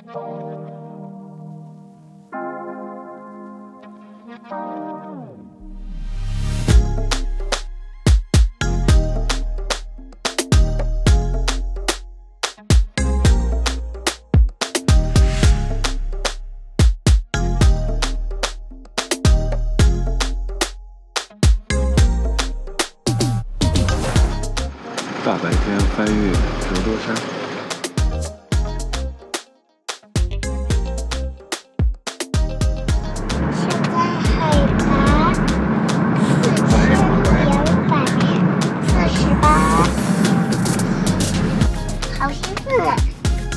大白天翻越折多山， 现在海拔4248，好兴奋啊！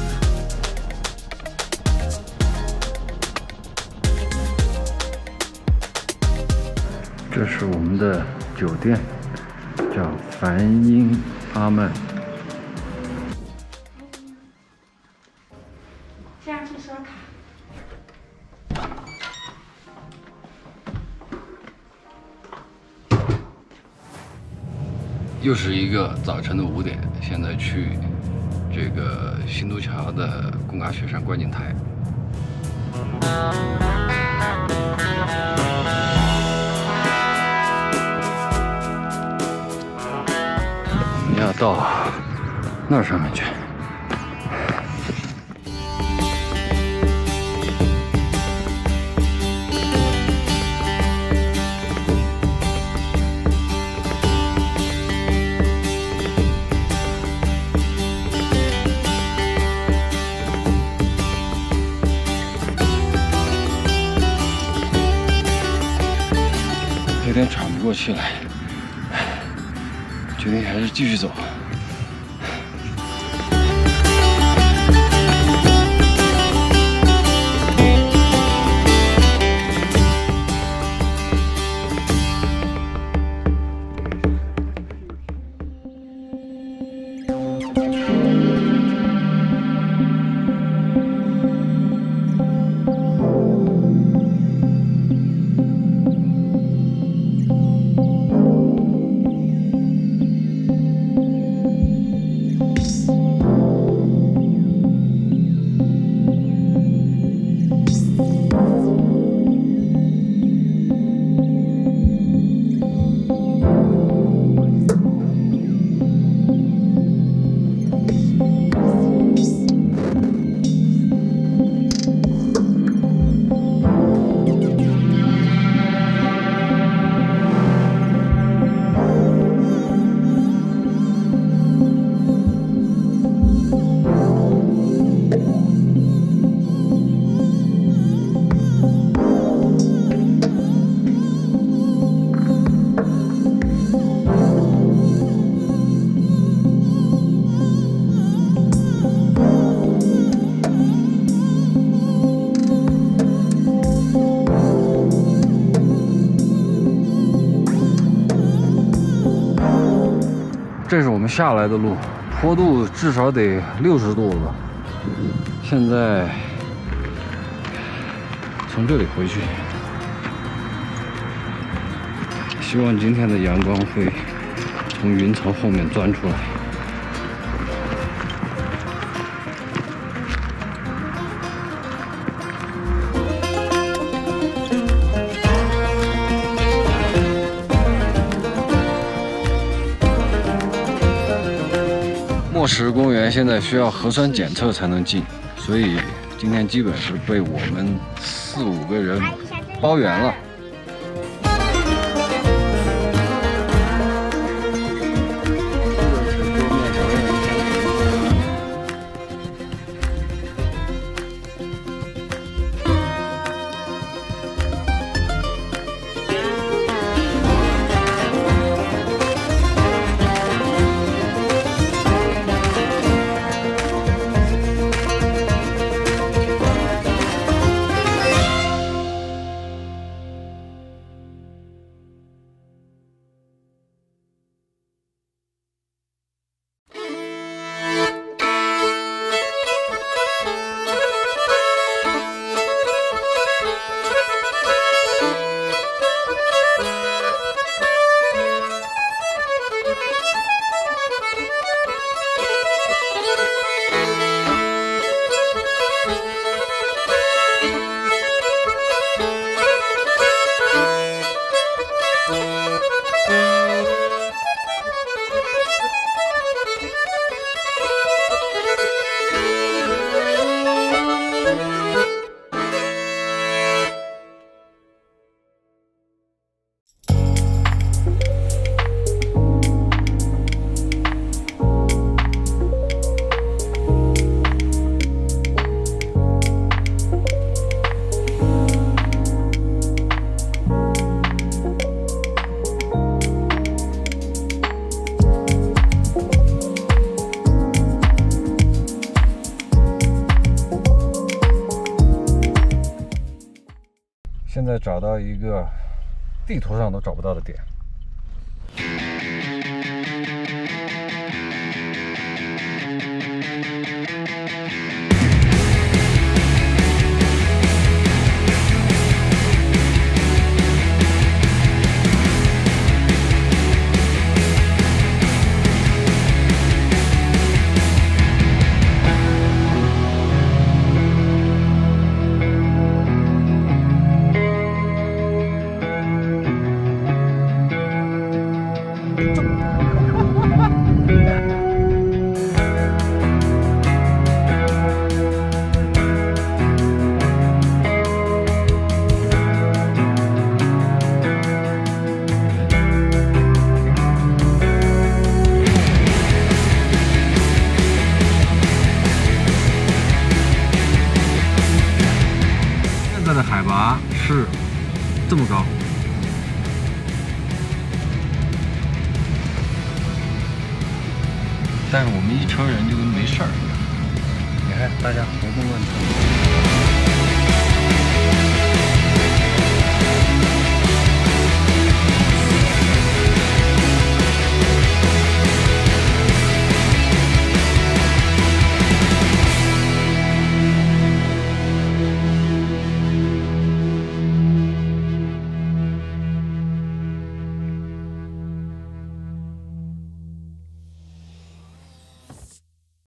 这是我们的酒店，叫梵音阿曼。 这样去刷卡。 又是一个早晨的5点，现在去这个新都桥的贡嘎雪山观景台。我们要到那上面去。有点喘不过气来，决定还是继续走。这是我们下来的路，坡度至少得60度了吧。现在从这里回去，希望今天的阳光会从云层后面钻出来。墨石公园现在需要核酸检测才能进，所以今天基本是被我们4、5个人包圆了。 在找到一个地图上都找不到的点。现在的海拔是这么高，但是我们一车人就跟没事儿一样。你看，大家活蹦乱跳。